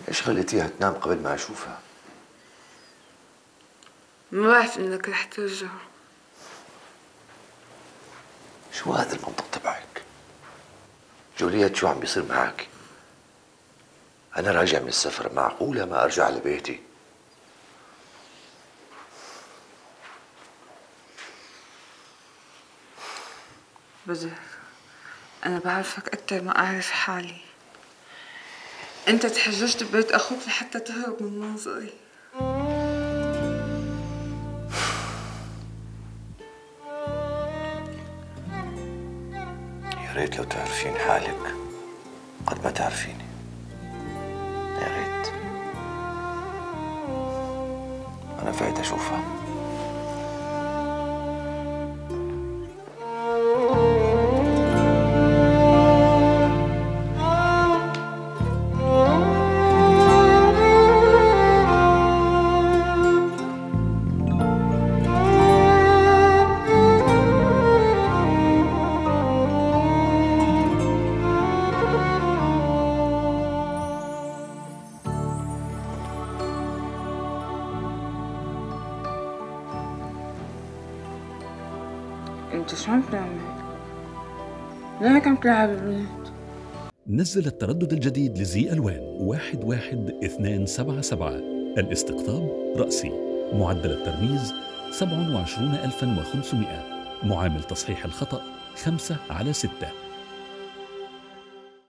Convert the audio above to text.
ايش خليتيها تنام قبل ما اشوفها؟ ما بعرف انك رح ترجع. شو هذا المنطق تبعك؟ جولييت شو عم بيصير معك؟ انا راجع من السفر، معقولة ما ارجع لبيتي؟ بدر، أنا بعرفك أكتر ما أعرف حالي. أنت تحججت ببيت أخوك لحتى تهرب من منظري. يا ريت لو تعرفين حالك قد ما تعرفيني. يا ريت. أنا فايت أشوفها. أنت شو عم تعمل؟ ليك عم تلعب البنات؟ نزل التردد الجديد لزي ألوان 11277. الاستقطاب رأسي. معدل الترميز 27500. معامل تصحيح الخطأ 5/6.